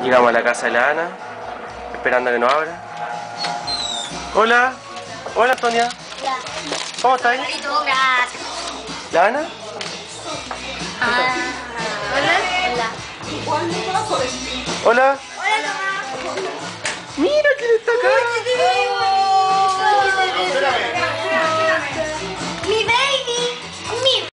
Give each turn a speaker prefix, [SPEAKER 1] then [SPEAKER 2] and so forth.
[SPEAKER 1] Llegamos a la casa de la Ana, esperando a que nos abra. Hola, hola Antonia.
[SPEAKER 2] Hola.
[SPEAKER 1] ¿Cómo estás? ¿La Ana?
[SPEAKER 2] Hola.
[SPEAKER 1] Hola.